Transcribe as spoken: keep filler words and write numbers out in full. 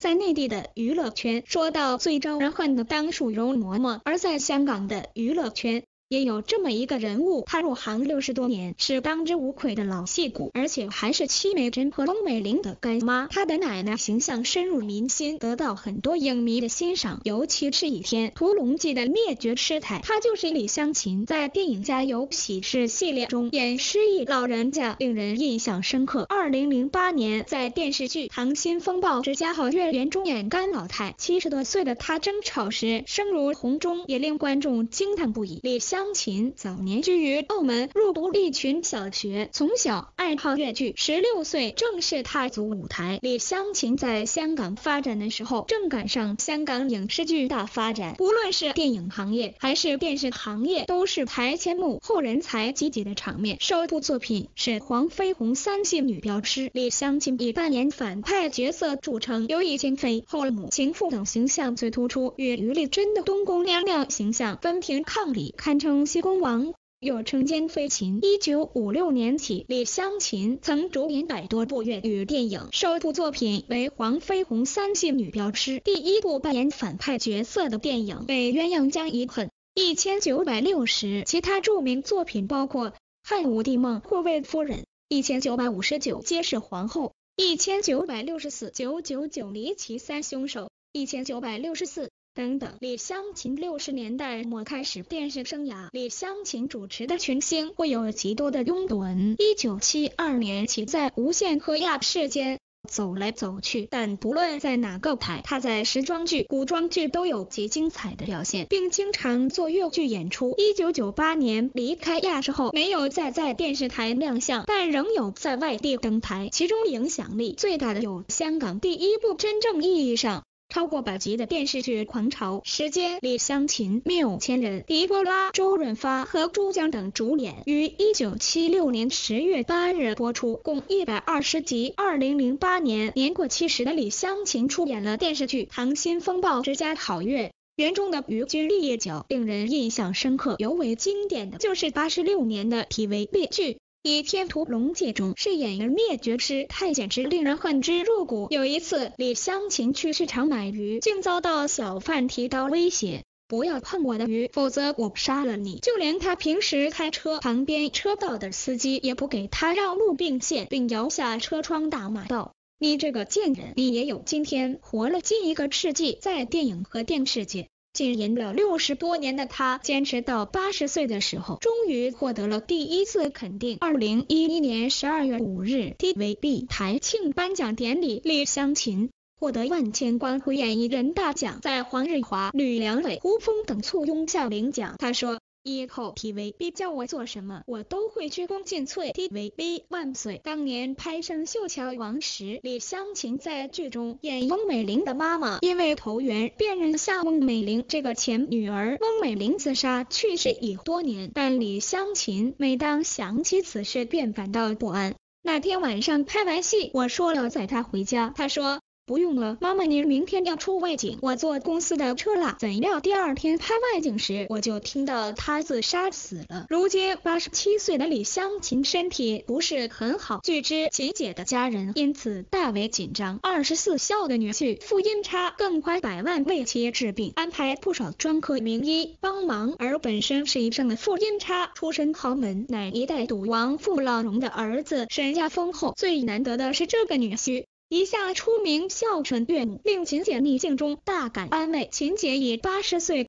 在内地的娱乐圈，说到最招人恨的当属容嬷嬷，而在香港的娱乐圈也有这么一个人物，他入行六十多年，是当之无愧的老戏骨，而且还是戚美珍和翁美玲的干妈。他的奶奶形象深入民心，得到很多影迷的欣赏，尤其是《倚天屠龙记》的灭绝师太，她就是李香琴。在电影《家有喜事》系列中演失忆老人家，令人印象深刻。二零零八年，在电视剧《溏心风暴之家好月圆》中演干老太，七十多岁的她争吵时声如洪钟，也令观众惊叹不已。李香琴早年居于澳门，入读利群小学，从小爱好粤剧，十六岁正式踏足舞台。李香琴在香港发展的时候，正赶上香港影视剧大发展，无论是电影行业还是电视行业，都是台前幕后人才济济的场面。首部作品是《黄飞鸿三系女镖师》，李香琴以扮演反派角色著称，有以情妃、后母、情妇等形象最突出，与于丽珍的东宫娘娘形象分庭抗礼，堪称西宫王，又称奸妃琴。一九五六年起，李香琴曾主演百多部粤语电影，首部作品为《黄飞鸿三系女镖师》，第一部扮演反派角色的电影为《鸳鸯江遗恨》。一千九百六十，其他著名作品包括《汉武帝梦》《护卫夫人》，一千九百五十九，《揭世皇后》，一千九百六十四，九九九离奇三凶手，一千九百六十四。等等。李香琴六十年代末开始电视生涯，李香琴主持的群星会有极多的拥趸。一九七二年起，在无线和亚视间走来走去，但不论在哪个台，她在时装剧、古装剧都有极精彩的表现，并经常做粤剧演出。一九九八年离开亚视后，没有再在电视台亮相，但仍有在外地登台，其中影响力最大的有香港第一部真正意义上超过百集的电视剧《狂潮》，时间李香琴、缪千人、狄波拉、周润发和珠江等主演，于一九七六年十月八日播出，共一百二十集。二零零八年，年过七十的李香琴出演了电视剧《溏心风暴之家好月圆》中的于君立业角，令人印象深刻。尤为经典的就是八十六年的 T V B 剧《倚天屠龙记》中饰演了灭绝师太，简直令人恨之入骨。有一次，李香琴去市场买鱼，竟遭到小贩提刀威胁，不要碰我的鱼，否则我杀了你。就连他平时开车，旁边车道的司机也不给他让路并线，并摇下车窗大骂道：你这个贱人，你也有今天，活了近一个世纪。在电影和电视界经营了六十多年的他，坚持到八十岁的时候，终于获得了第一次肯定。二零一一年十二月五日 T V B 台庆颁奖典礼，李香琴获得万千光辉演艺人大奖，在黄日华、吕良伟、胡枫等簇拥下领奖。他说：以后 T V B 叫我做什么，我都会鞠躬尽瘁。 T V B 万岁！当年拍生绣桥王时，李香琴在剧中演翁美玲的妈妈，因为投缘辨认下翁美玲这个前女儿。翁美玲自杀去世已多年，但李香琴每当想起此事便感到不安。那天晚上拍完戏，我说了载她回家，她说不用了，妈妈您明天要出外景，我坐公司的车啦。怎料第二天拍外景时，我就听到她自杀死了。如今八十七岁的李香琴身体不是很好，据知琴姐的家人因此大为紧张。二十四孝的女婿傅阴差更花百万为其治病，安排不少专科名医帮忙，而本身是医生的傅阴差出身豪门，乃一代赌王傅老荣的儿子，身家丰厚。最难得的是这个女婿一向出名孝顺岳母，令琴姐逆境中大感安慰。琴姐已八十岁，